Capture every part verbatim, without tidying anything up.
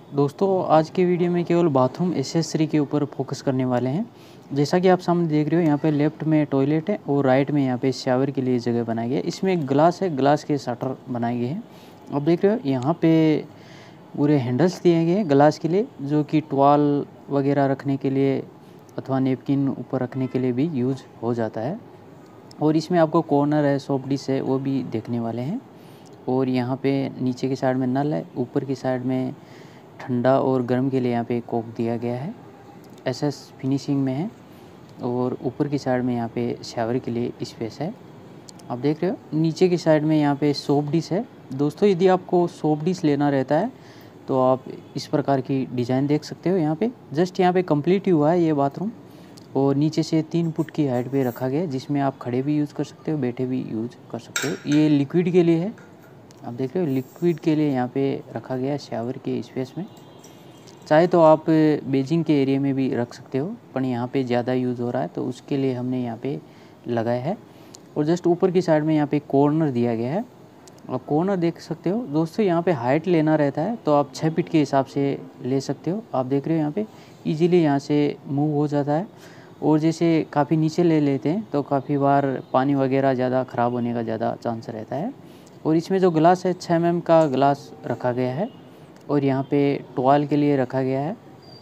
दोस्तों आज की वीडियो में केवल बाथरूम एसेसरी के ऊपर फोकस करने वाले हैं। जैसा कि आप सामने देख रहे हो, यहाँ पे लेफ्ट में टॉयलेट है और राइट में यहाँ पे शावर के लिए जगह बनाई गई है। इसमें एक ग्लास है, ग्लास के शटर बनाए गए हैं। आप देख रहे हो यहाँ पे पूरे हैंडल्स दिए गए हैं ग्लास के लिए, जो कि टॉवल वगैरह रखने के लिए अथवा नेपकिन ऊपर रखने के लिए भी यूज हो जाता है। और इसमें आपको कॉर्नर है, सोप डिश है, वो भी देखने वाले हैं। और यहाँ पे नीचे की साइड में नल है, ऊपर की साइड में ठंडा और गर्म के लिए यहाँ पे कोक दिया गया है। एसएस फिनिशिंग में है। और ऊपर की साइड में यहाँ पे शावर के लिए स्पेस है। आप देख रहे हो नीचे की साइड में यहाँ पे सोप डिश है। दोस्तों यदि आपको सोप डिश लेना रहता है तो आप इस प्रकार की डिज़ाइन देख सकते हो। यहाँ पे जस्ट यहाँ पे कंप्लीट ही हुआ है ये बाथरूम। और नीचे से तीन फुट की हाइट पे रखा गया है, जिसमें आप खड़े भी यूज़ कर सकते हो, बैठे भी यूज़ कर सकते हो। ये लिक्विड के लिए है। आप देख रहे हो लिक्विड के लिए यहाँ पे रखा गया है शावर के स्पेस में। चाहे तो आप बेजिंग के एरिया में भी रख सकते हो, पर यहाँ पे ज़्यादा यूज़ हो रहा है तो उसके लिए हमने यहाँ पे लगाया है। और जस्ट ऊपर की साइड में यहाँ पे कॉर्नर दिया गया है। आप कॉर्नर देख सकते हो। दोस्तों यहाँ पे हाइट लेना रहता है तो आप छः फीट के हिसाब से ले सकते हो। आप देख रहे हो यहाँ पे ईजिली यहाँ से मूव हो जाता है। और जैसे काफ़ी नीचे ले लेते हैं तो काफ़ी बार पानी वगैरह ज़्यादा ख़राब होने का ज़्यादा चांस रहता है। और इसमें जो ग्लास है छः एम एम का ग्लास रखा गया है। और यहाँ पे टॉवल के लिए रखा गया है।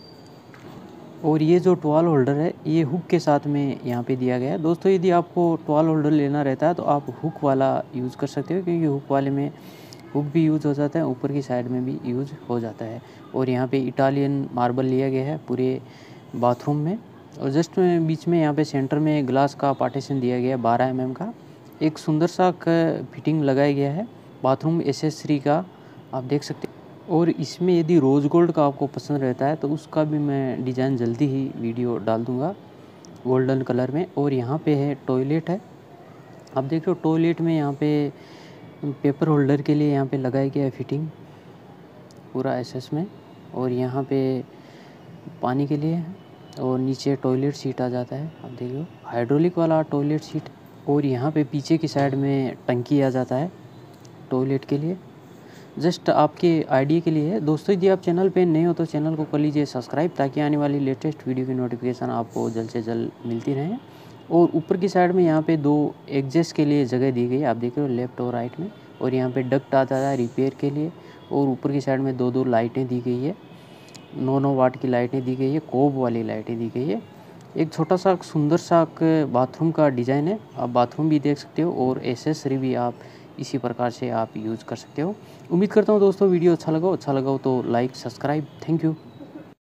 और ये जो टॉवल होल्डर है ये हुक के साथ में यहाँ पे दिया गया है। दोस्तों यदि आपको टॉवल होल्डर लेना रहता है तो आप हुक वाला यूज़ कर सकते हो, क्योंकि हुक वाले में हुक भी यूज़ हो जाता है, ऊपर की साइड में भी यूज़ हो जाता है। और यहाँ पे इटालियन मार्बल लिया गया है पूरे बाथरूम में। और जस्ट में बीच में यहाँ पे सेंटर में ग्लास का पार्टीशन दिया गया है बारह एम एम का। एक सुंदर सा फिटिंग लगाया गया है बाथरूम एसेसरी का, आप देख सकते हैं। और इसमें यदि रोज़ गोल्ड का आपको पसंद रहता है तो उसका भी मैं डिज़ाइन जल्दी ही वीडियो डाल दूँगा गोल्डन कलर में। और यहाँ पे है टॉयलेट है। आप देख रहे हो टॉयलेट में यहाँ पे पेपर होल्डर के लिए यहाँ पे लगाया गया है फिटिंग पूरा एसेस में। और यहाँ पे पानी के लिए है। और नीचे टॉयलेट सीट आ जाता है। आप देख लो हाइड्रोलिक वाला टॉयलेट सीट। और यहाँ पे पीछे की साइड में टंकी आ जाता है टॉयलेट के लिए। जस्ट आपके आइडिया के लिए है। दोस्तों यदि आप चैनल पे नए हो तो चैनल को कर लीजिए सब्सक्राइब, ताकि आने वाली लेटेस्ट वीडियो की नोटिफिकेशन आपको जल्द से जल्द मिलती रहे। और ऊपर की साइड में यहाँ पे दो एग्जस्ट के लिए जगह दी गई है, आप देख रहे हो लेफ्ट और राइट में। और यहाँ पे डक्ट आ जाता है रिपेयर के लिए। और ऊपर की साइड में दो दो लाइटें दी गई है, नौ नौ वाट की लाइटें दी गई है, कोब वाली लाइटें दी गई है। एक छोटा सा सुंदर सा बाथरूम का डिज़ाइन है। आप बाथरूम भी देख सकते हो और एसेसरी भी आप इसी प्रकार से आप यूज़ कर सकते हो। उम्मीद करता हूँ दोस्तों वीडियो अच्छा लगा अच्छा लगा हो तो लाइक सब्सक्राइब। Thank you.